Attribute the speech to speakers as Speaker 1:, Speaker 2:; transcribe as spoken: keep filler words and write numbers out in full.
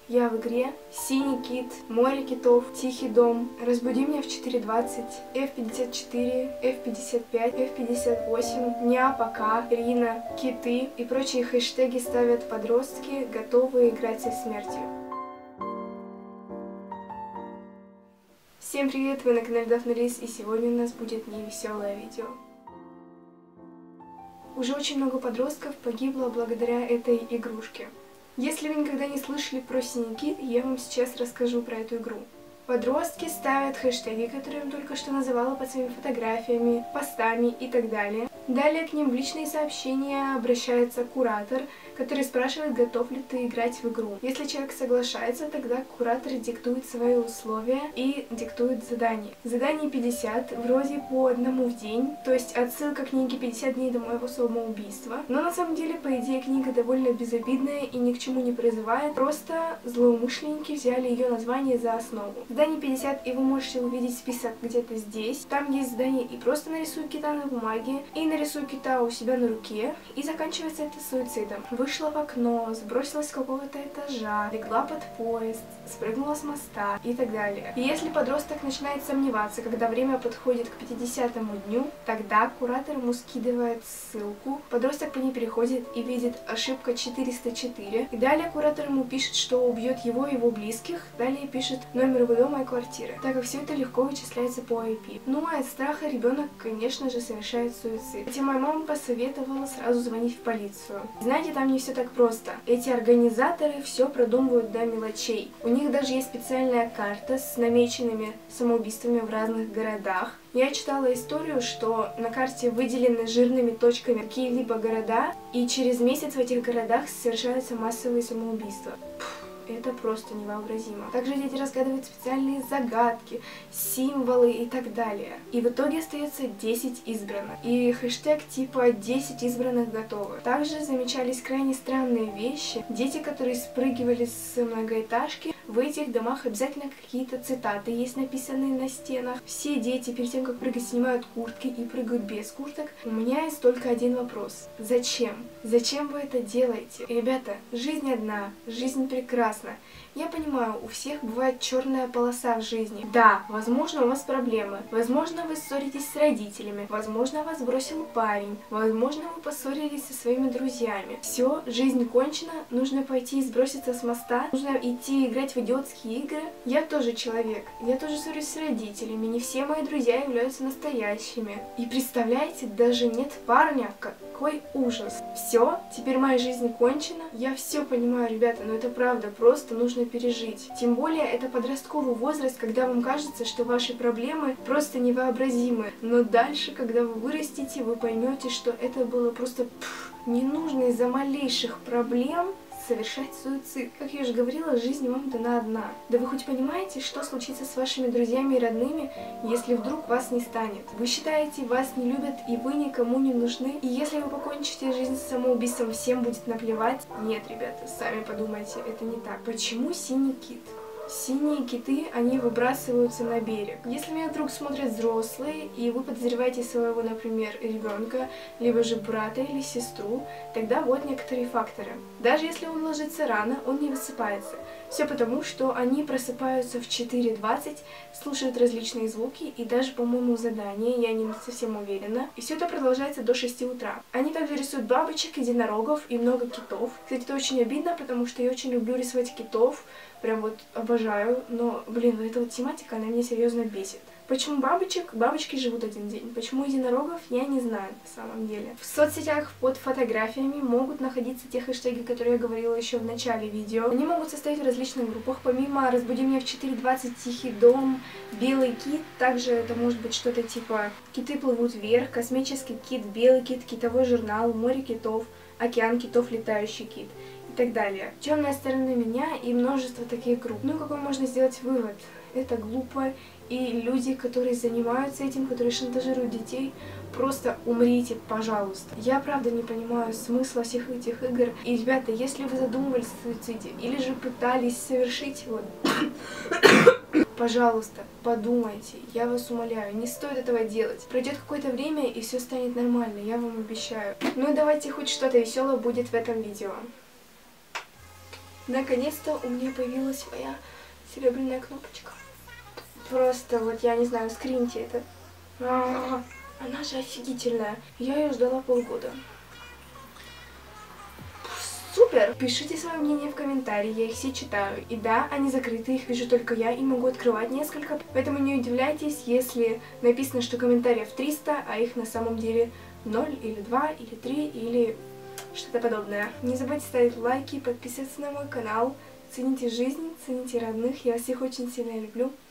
Speaker 1: Я в игре, Синий кит, Море китов, Тихий дом, Разбуди меня в четыре двадцать, эф пятьдесят четыре, эф пятьдесят пять, эф пятьдесят восемь, Ня, Пока, Рина, Киты и прочие хэштеги ставят подростки, готовые играть со смертью. Всем привет, вы на канале Дафна Лис, и сегодня у нас будет невеселое видео. Уже очень много подростков погибло благодаря этой игрушке. Если вы никогда не слышали про Синий кит, я вам сейчас расскажу про эту игру. Подростки ставят хэштеги, которые я вам только что называла, под своими фотографиями, постами и так далее. Далее к ним в личные сообщения обращается куратор, который спрашивает, готов ли ты играть в игру. Если человек соглашается, тогда куратор диктует свои условия и диктует задание. Задание пятьдесят, вроде по одному в день, то есть отсылка к книге пятьдесят дней до моего самоубийства. Но на самом деле, по идее, книга довольно безобидная и ни к чему не призывает, просто злоумышленники взяли ее название за основу. Задание пятьдесят, и вы можете увидеть список где-то здесь. Там есть задание и просто нарисуй кита на бумаге, и нарисуй кита у себя на руке, и заканчивается это суицидом. Вышла в окно, сбросилась с какого-то этажа, легла под поезд, спрыгнула с моста и так далее. И если подросток начинает сомневаться, когда время подходит к пятидесятому дню, тогда куратор ему скидывает ссылку, подросток по ней переходит и видит ошибка четыреста четыре, и далее куратор ему пишет, что убьет его и его близких, далее пишет номер его дома и квартиры, так как все это легко вычисляется по ай пи. Ну а от страха ребенок, конечно же, совершает суицид. Хотя моя мама посоветовала сразу звонить в полицию. Знаете, там не все так просто. Эти организаторы все продумывают до мелочей. У них даже есть специальная карта с намеченными самоубийствами в разных городах. Я читала историю, что на карте выделены жирными точками какие-либо города, и через месяц в этих городах совершаются массовые самоубийства. Это просто невообразимо. Также дети разгадывают специальные загадки, символы и так далее. И в итоге остается десять избранных. И хэштег типа десять избранных готовы. Также замечались крайне странные вещи. Дети, которые спрыгивали с многоэтажки, в этих домах обязательно какие-то цитаты есть написанные на стенах. Все дети перед тем, как прыгать, снимают куртки и прыгают без курток. У меня есть только один вопрос. Зачем? Зачем вы это делаете? Ребята, жизнь одна, жизнь прекрасна. Я понимаю, у всех бывает черная полоса в жизни. Да, возможно, у вас проблемы. Возможно, вы ссоритесь с родителями. Возможно, вас бросил парень. Возможно, вы поссорились со своими друзьями. Все, жизнь кончена, нужно пойти и сброситься с моста. Нужно идти играть в идиотские игры. Я тоже человек. Я тоже ссорюсь с родителями. Не все мои друзья являются настоящими. И представляете, даже нет парня. Какой ужас. Все, теперь моя жизнь кончена. Я все понимаю, ребята, но это правда. Просто нужно пережить. Тем более, это подростковый возраст, когда вам кажется, что ваши проблемы просто невообразимы. Но дальше, когда вы вырастете, вы поймете, что это было просто пфф, не нужно из-за малейших проблем совершать суицид. Как я уже говорила, жизнь вам дана одна. Да вы хоть понимаете, что случится с вашими друзьями и родными, если вдруг вас не станет? Вы считаете, вас не любят и вы никому не нужны? И если вы покончите жизнь с самоубийством, всем будет наплевать? Нет, ребята, сами подумайте, это не так. Почему Синий кит? Синие киты, они выбрасываются на берег. Если меня вдруг смотрят взрослые, и вы подозреваете своего, например, ребенка, либо же брата или сестру, тогда вот некоторые факторы. Даже если он ложится рано, он не высыпается. Все потому, что они просыпаются в четыре двадцать, слушают различные звуки и даже, по-моему, задания, я не совсем уверена. И все это продолжается до шести утра. Они также рисуют бабочек, единорогов и много китов. Кстати, это очень обидно, потому что я очень люблю рисовать китов. Прям вот обожаю, но, блин, эта вот тематика, она меня серьезно бесит. Почему бабочек? Бабочки живут один день. Почему единорогов? Я не знаю на самом деле. В соцсетях под фотографиями могут находиться те хэштеги, которые я говорила еще в начале видео. Они могут состоять в различных группах. Помимо «Разбуди меня в четыре двадцать», «Тихий дом», «Белый кит», также это может быть что-то типа «Киты плывут вверх», «Космический кит», «Белый кит», «Китовой журнал», «Море китов», «Океан китов», «Летающий кит» и так далее. Темная сторона меня и множество таких групп. Ну, какой можно сделать вывод? Это глупо, и люди, которые занимаются этим, которые шантажируют детей, просто умрите, пожалуйста. Я правда не понимаю смысла всех этих игр. И, ребята, если вы задумывались о суициде, или же пытались совершить его, пожалуйста, подумайте, я вас умоляю, не стоит этого делать. Пройдет какое-то время, и все станет нормально, я вам обещаю. Ну и давайте хоть что-то веселое будет в этом видео. Наконец-то у меня появилась моя серебряная кнопочка. Просто вот, я не знаю, скриньте это. А-а-а, она же офигительная. Я ее ждала полгода. Супер! Пишите свое мнение в комментарии, я их все читаю. И да, они закрыты, их вижу только я и могу открывать несколько. Поэтому не удивляйтесь, если написано, что комментариев триста, а их на самом деле ноль или два или три или что-то подобное. Не забудьте ставить лайки, подписываться на мой канал. Цените жизнь, цените родных, я вас всех очень сильно люблю.